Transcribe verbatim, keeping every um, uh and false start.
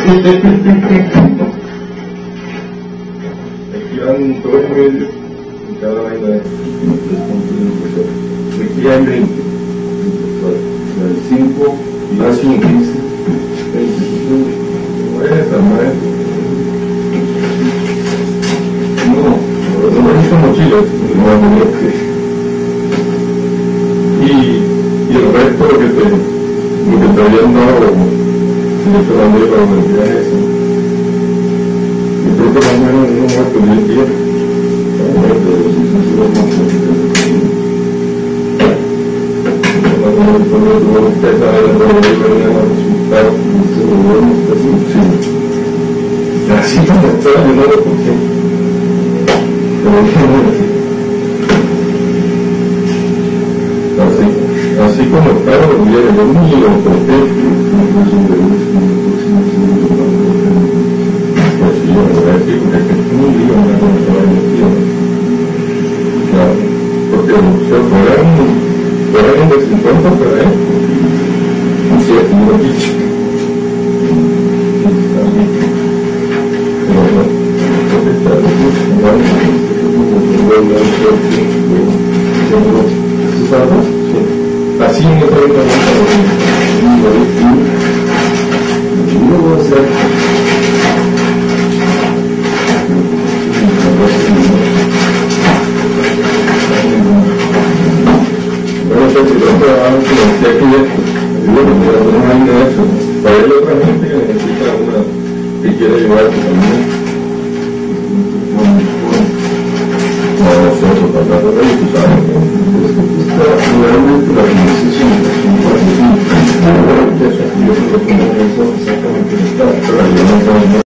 Aquí van dos medios y cada vaina de tres puntos de impresora. Aquí hay veinte. El cinco y la cinco. Esa madre. No, no me hizo mochilas, no va a poner que. Y, y el resto lo que te, lo que te habían dado, si yo te lo mandé para vendía eso. Yo creo que más o menos uno muerto de diez días. Muerto de los sucesivos muertos. Cuando usted sabe de dónde venía el resultado, se lo vuelve a hacer. Así como estaba, yo no lo escuché. Así, así como estaba, lo hubiera yo ni lo toqué. Así yo lo voy a decir, porque es que es muy lío una cosa que va a decir. Claro, porque se fueran, fueran de cincuenta, pero es un siete, un dicho. Así me traigo a no voy a hacer bueno, pues si yo trabajo con el C Q D, digo que me da una idea de eso. Para él otra gente que necesita una, que quiere ayudar también. No, nosotros, para tratar de tú sabes que realmente la organización es un cuarto de yo creo que eso exactamente está, pero yo no